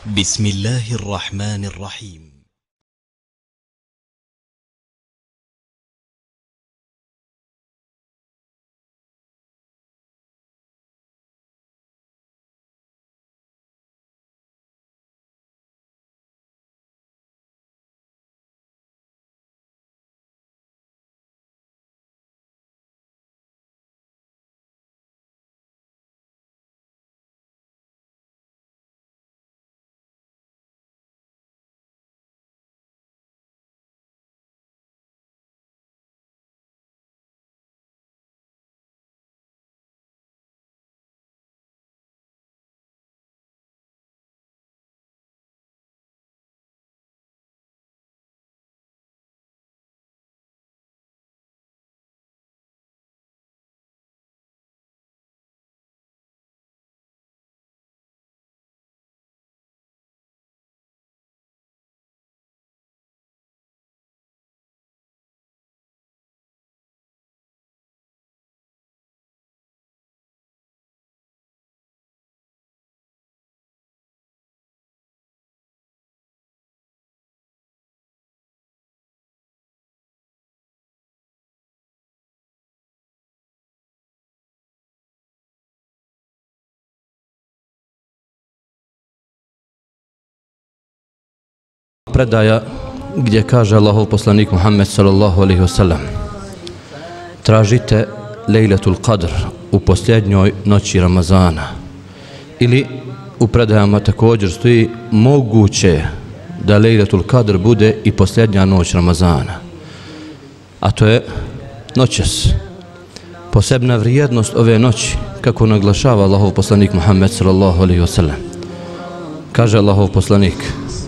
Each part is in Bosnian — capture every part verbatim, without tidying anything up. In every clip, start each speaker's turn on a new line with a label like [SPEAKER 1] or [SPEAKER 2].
[SPEAKER 1] بسم الله الرحمن الرحيم.
[SPEAKER 2] Predaja gdje kaže Allahov poslanik Muhammed sallallahu alejhi ve sellem: tražite Lejletul Qadr u posljednjoj noći Ramazana. Ili u predajama također stoji moguće da Lejletul Qadr bude i posljednja noć Ramazana. A to je noćas. Posebna vrijednost ove noći, kako naglašava Allahov poslanik Muhammed sallallahu alejhi ve sellem. Kaže Allahov poslanik: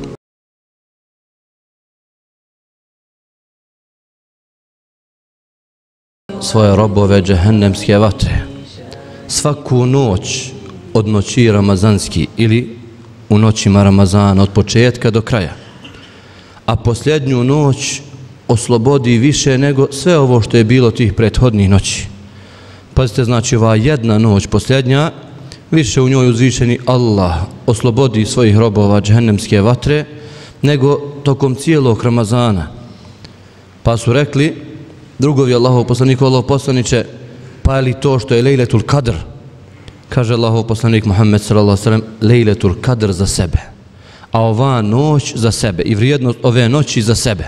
[SPEAKER 2] svoje robove džehennemske vatre svaku noć od noći ramazanski ili u noćima Ramazana od početka do kraja, a posljednju noć oslobodi više nego sve ovo što je bilo tih prethodnih noći. Pazite, znači ova jedna noć posljednja, više u njoj uzvišeni Allah oslobodi svojih robova džehennemske vatre nego tokom cijelog Ramazana. Pa su rekli drugovi Allahov poslaniku: Allahov poslaniče, pa je li to što je Lejletul Qadr? Kaže Allahov poslanik Muhammed sallallahu alejhi ve sellem: Lejletul Qadr za sebe, a ova noć za sebe i vrijednost ove noći za sebe.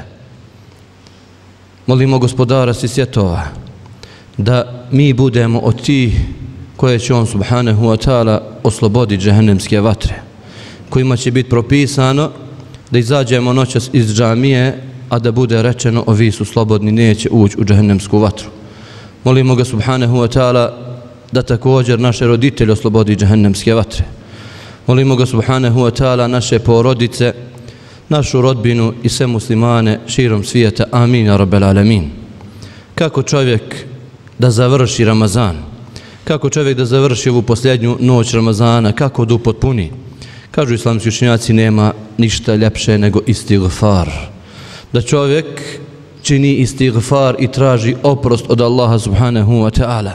[SPEAKER 2] Molimo Gospodara svih svjetova da mi budemo od tih koje će on subhanahu wa ta'ala osloboditi džehennemske vatre, kojima će biti propisano da izađemo noćas iz džamije, a da bude rečeno: ovi su slobodni, neće ući u džehennemsku vatru. Molimo ga subhanahu wa ta'ala da također naše roditelje oslobodi džehennemske vatre. Molimo ga subhanahu wa ta'ala naše porodice, našu rodbinu i sve muslimane širom svijeta. Amin ya rabbel alamin. Kako čovjek da završi Ramazan? Kako čovjek da završi ovu posljednju noć Ramazana? Kako da upotpuni? Kažu islamski učenjaci: nema ništa ljepše nego istighfar. Da čovjek čini istighfar i traži oprost od Allaha subhanahu wa ta'ala.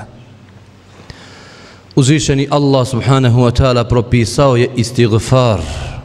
[SPEAKER 2] Uzvišeni Allah subhanahu wa ta'ala propisao je istighfar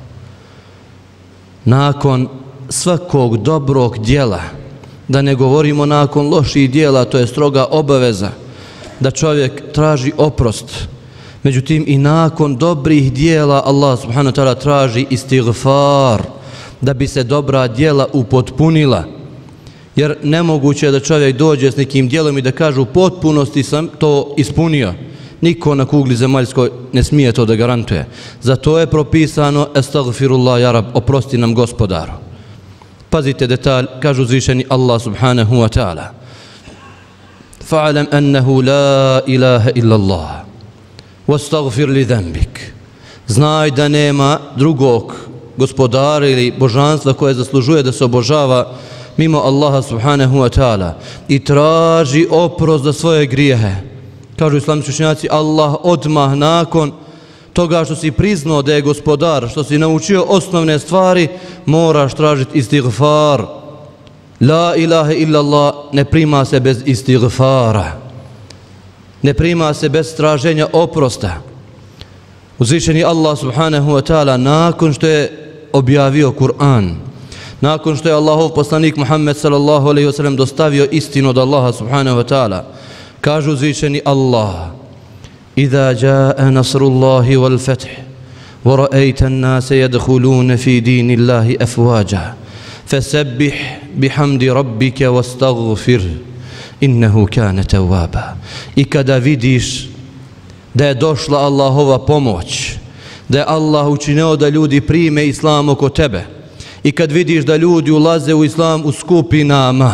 [SPEAKER 2] nakon svakog dobrog djela, da ne govorimo nakon loših djela, to je stroga obaveza da čovjek traži oprost. Međutim, i nakon dobrih djela Allah subhanahu wa ta'ala traži istighfar da bi se dobra djela upotpunila. Jer nemoguće je da čovjek dođe s nekim djelom i da kaže: u potpunosti sam to ispunio. Niko na kugli zemaljskoj ne smije to da garantuje. Zato je propisano: estagfirullah ya rab, oprosti nam Gospodaru. Pazite detalj, kaže uzvišeni Allah subhanahu wa ta'ala: fa'alam annahu la ilaha illa Allah wastagfir li dhanbik. Znaj da nema drugog gospodara ili božanstva koje zaslužuje da se obožava mimo Allaha subhanahu wa ta'ala i traži oprost za svoje grijehe. Kažu islamski učenjaci: Allah odmah nakon toga što si priznao da je gospodar, što si naučio osnovne stvari, moraš tražiti istighfar. La ilaha illallah ne prima se bez istighfara, ne prima se bez traženja oprosta. Uzvišeni Allah subhanahu wa ta'ala nakon što je objavio Kur'an, nakon što je Allahov poslanik Muhammed sallallahu alaihi wa sallam dostavio istinu od Allaha subhanahu wa ta'ala, kaže uzvišeni Allah: Iza jaa nasrullahi wal fath wa ra'ayta an-nasa yadkhuluna fi dinillahi afwaja fasabbih bihamdi rabbika wastaghfir innahu kana tawwaba. I kada vidiš da je došla Allahova pomoć, da je Allah učinio da ljudi prime islam oko tebe, i kad vidiš da ljudi ulaze u islam u skupinama,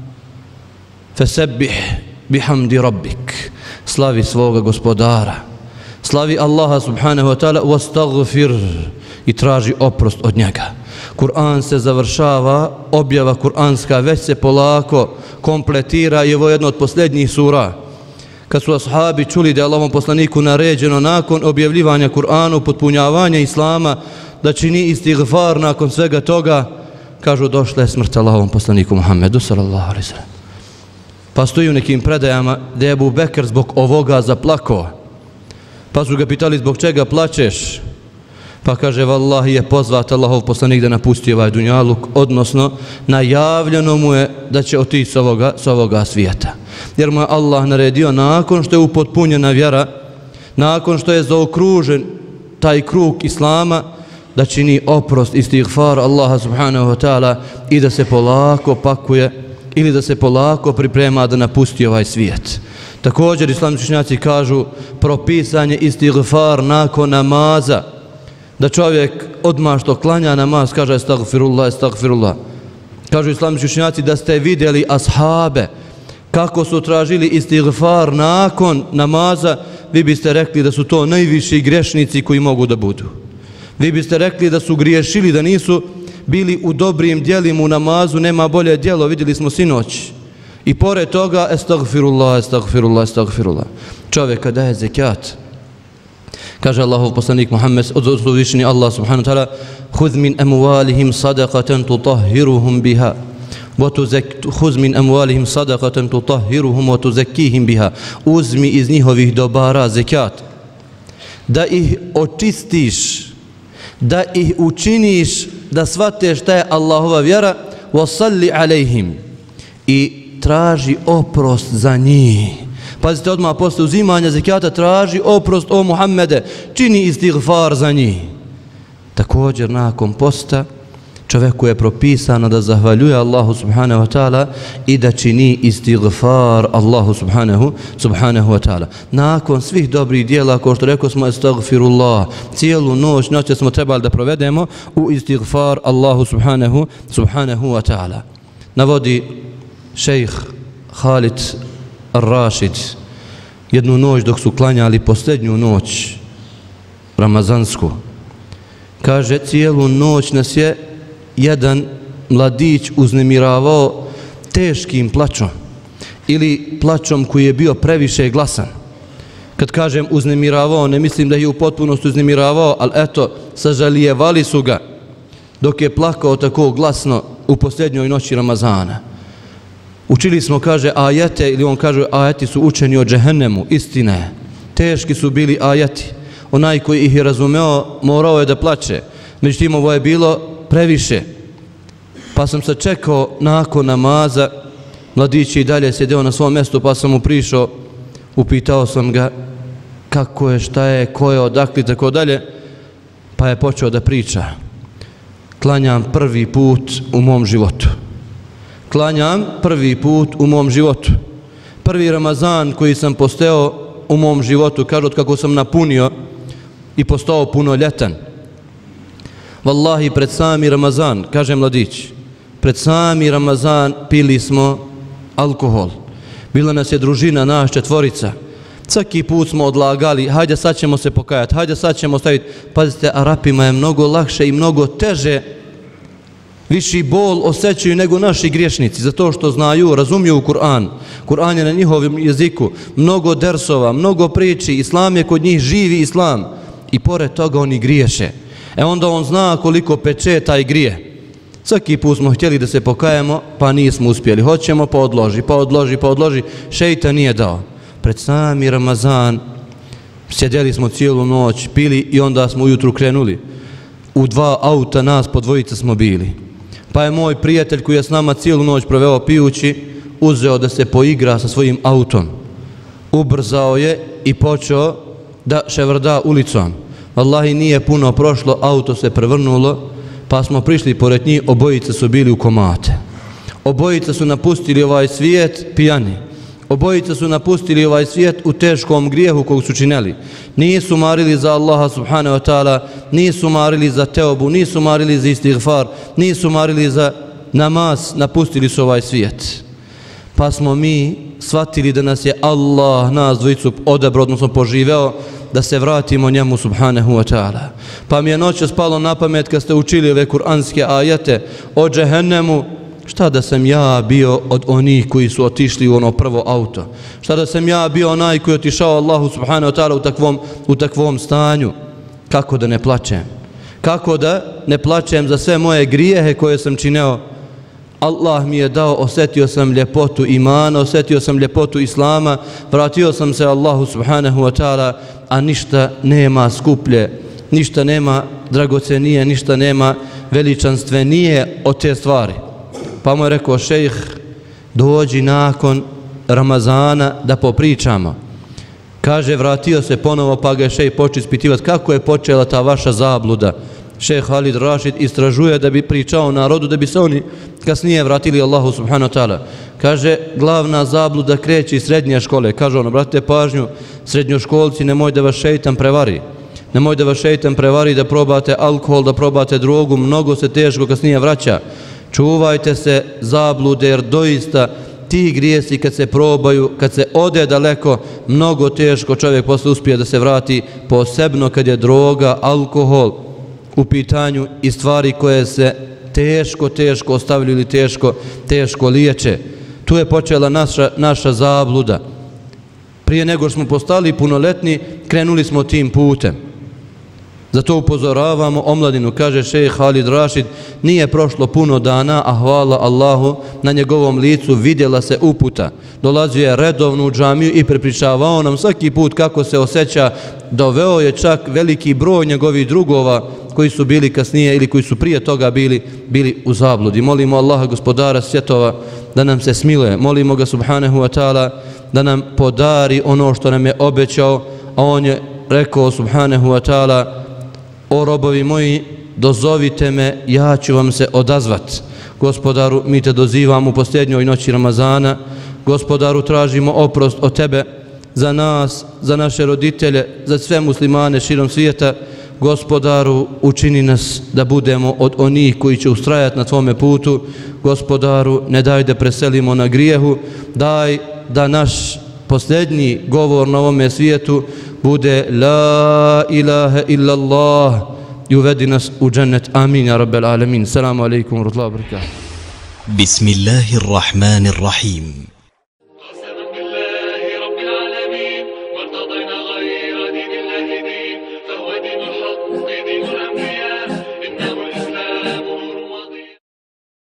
[SPEAKER 2] fasabbih bihamdi rabbik, slavi svoga gospodara, slavi Allaha subhanahu wa ta'ala, wastaghfir, i traži oprost od njega. Kur'an se završava, objava kur'anska već se polako kompletira i ovo je jedno od posljednjih sura. Kad su ashabi čuli da je Allahovom poslaniku naređeno nakon objavljivanja Kur'anu, potpunjavanja islama, da čini istighfar nakon svega toga, kažu došla je smrt Allahovom poslaniku Muhammedu sallallahu alaihi sallam. Pa stoji u nekim predajama da je Ebu Bekr zbog ovoga zaplakao, pa su ga pitali zbog čega plačeš, pa kaže vallahi je pozvat Allahov poslanik da napusti ovaj dunjaluk, odnosno najavljeno mu je da će otići s ovoga, s ovoga svijeta, jer mu je Allah naredio nakon što je upotpunjena vjera, nakon što je zaokružen taj krug islama, da čini oprost, istighfar Allaha subhanahu wa ta'ala i da se polako pakuje ili da se polako priprema da napusti ovaj svijet. Također islamski učenjaci kažu propisan je istighfar nakon namaza, da čovjek odmah što klanja namaz kaže estagfirullah, estagfirullah. Kažu islamski učenjaci da ste vidjeli ashabe kako su tražili istighfar nakon namaza, vi biste rekli da su to najviši grešnici koji mogu da budu. Vi biste rekli da su griješili, da nisu bili u dobrim djelima u namazu, nema bolje djelo, vidjeli smo sinoć. I pored toga, estagfirullah, estagfirullah, estagfirullah. Čovjek kada je zekat, kaže Allahov poslanik Muhammed, uzvišeni Allah subhanahu wa ta'ala: Huz min amwalihim sadaqatan tutahhiruhum biha Huz min amwalihim sadaqatan tutahhiruhum wa tuzakkihim biha. Uzmi iz njihovih dobara zekat, da ih očistiš, da ih učiniš da shvate šta je Allahova vjera, wasalli alejhim, i traži oprost za njih. Pazite, odmah posle uzimanja zekata traži oprost, o Muhammede, čini istighfar za njih. Također nakon posta čovjeku je propisano da zahvaljuje Allahu subhanahu wa ta'ala i da čini istighfar Allahu subhanahu, subhanahu wa ta'ala. Nakon svih dobrih dijela, kao što rekao smo estagfirullah, cijelu noć, noć smo trebali da provedemo u istighfar Allahu subhanahu, subhanahu wa ta'ala. Navodi šejh Khalid Ar-Rashid jednu noć dok su klanjali posljednju noć ramazansku. Kaže, cijelu noć nas je jedan mladić uznemiravao teškim plačom ili plačom koji je bio previše glasan. Kad kažem uznemiravao, ne mislim da je u potpunosti uznemiravao, ali eto, sažalijevali su ga dok je plakao tako glasno u posljednjoj noći Ramazana. Učili smo, kaže, ajete, ili on kaže, ajeti su učeni o džehennemu, istine. Teški su bili ajeti. Onaj koji ih je razumeo, morao je da plače. Međutim, ovo je bilo previše. Pa sam se čekao nakon namaza, mladić je i dalje sjedeo na svom mjestu, pa sam mu prišao, upitao sam ga kako je, šta je, ko je, odakle, tako dalje, pa je počeo da priča. Klanjam prvi put u mom životu. Klanjam prvi put u mom životu. Prvi Ramazan koji sam postao u mom životu, kaže, od kako sam napunio i postao punoljetan. Wallahi, pred sami Ramazan, kaže mladić, pred sami Ramazan pili smo alkohol. Bila nas je družina, naš četvorica. Svaki put smo odlagali, hajde sad ćemo se pokajati, hajde sad ćemo staviti. Pazite, Arapima je mnogo lakše i mnogo teže, viši bol osjećaju nego naši griješnici, zato što znaju, razumiju Kur'an. Kur'an je na njihovom jeziku, mnogo dersova, mnogo priči, islam je kod njih živi islam. I pored toga oni griješe. E onda on zna koliko peče taj grije. Svaki put smo htjeli da se pokajemo, pa nismo uspjeli. Hoćemo, pa odloži, pa odloži, pa odloži. Šeitan nije dao. Pred sami Ramazan Sjedeli smo cijelu noć, pili i onda smo ujutru krenuli. U dva auta nas po dvojica smo bili. Pa je moj prijatelj koji je s nama cijelu noć proveo pijući uzeo da se poigra sa svojim autom. Ubrzao je i počeo da ševrda ulicom. Wallahi nije puno prošlo, auto se prevrnulo, pa smo prišli pored njih, obojice su bili u komate. Obojice su napustili ovaj svijet pijani. Obojice su napustili ovaj svijet u teškom grijehu kog su činili. Nisu marili za Allaha subhanahu wa ta'ala, nisu marili za teobu, nisu marili za istighfar, nisu marili za namaz, napustili su ovaj svijet. Pa smo mi shvatili da nas je Allah, nas dvojicu odabrao, odnosno poživeo, da se vratimo njemu subhanahu wa ta'ala. Pa mi je noće spalo na pamet kad ste učili ove kuranske ajete o džehennemu, šta da sam ja bio od onih koji su otišli u ono prvo auto? Šta da sam ja bio onaj koji je otišao Allahu subhanahu wa ta'ala u takvom, u takvom stanju? Kako da ne plačem? Kako da ne plačem za sve moje grijehe koje sam činio? Allah mi je dao, osjetio sam ljepotu imana, osjetio sam ljepotu islama, vratio sam se Allahu subhanahu wa ta'ala, a ništa nema skuplje, ništa nema dragocenije, ništa nema veličanstvenije od te stvari. Pa mu je rekao, šejh, dođi nakon Ramazana da popričamo. Kaže, vratio se ponovo, pa ga je šejh počeo ispitivati kako je počela ta vaša zabluda. Šejh Halid Rašid istražuje da bi pričao narodu, da bi se oni kasnije vratili Allahu subhanahu wa ta'ala. Kaže, glavna zabluda kreće iz srednje škole. Kaže on, obratite pažnju, srednjoškolci, nemoj da vas šejtan prevari. Nemoj da vas šejtan prevari da probate alkohol, da probate drogu, mnogo se teško kasnije vraća. Čuvajte se zablude, jer doista ti grijesi kad se probaju, kad se ode daleko, mnogo teško čovjek posle uspije da se vrati, posebno kad je droga, alkohol u pitanju i stvari koje se teško, teško ostavljaju ili teško, teško liječe. Tu je počela naša, naša zabluda. Prije nego smo postali punoletni, krenuli smo tim putem. Zato upozoravamo omladinu, kaže šejh Halid Rašid, nije prošlo puno dana, a hvala Allahu, na njegovom licu vidjela se uputa. Dolazio je redovno u džamiju i prepričavao nam svaki put kako se osjeća. Doveo je čak veliki broj njegovih drugova koji su bili kasnije ili koji su prije toga bili, bili u zabludi. Molimo Allaha, gospodara svjetova, da nam se smiluje. Molimo ga subhanahu wa ta'ala da nam podari ono što nam je obećao, a on je rekao subhanahu wa ta'ala, o robovi moji, dozovite me, ja ću vam se odazvat. Gospodaru, mi te dozivamo u posljednjoj noći Ramazana. Gospodaru, tražimo oprost od tebe za nas, za naše roditelje, za sve muslimane širom svijeta. Gospodaru, učini nas da budemo od onih koji će ustrajati na tvome putu. Gospodaru, ne daj da preselimo na grijehu, daj da naš posljednji govor na ovome svijetu bude la ilaha illa Allah i uvedi nas u džennet. Amin, ja rabbel alamin. Assalamu alaikum wa rahmatullahi wa barakatuh.
[SPEAKER 1] Bismillahirrahmanirrahim.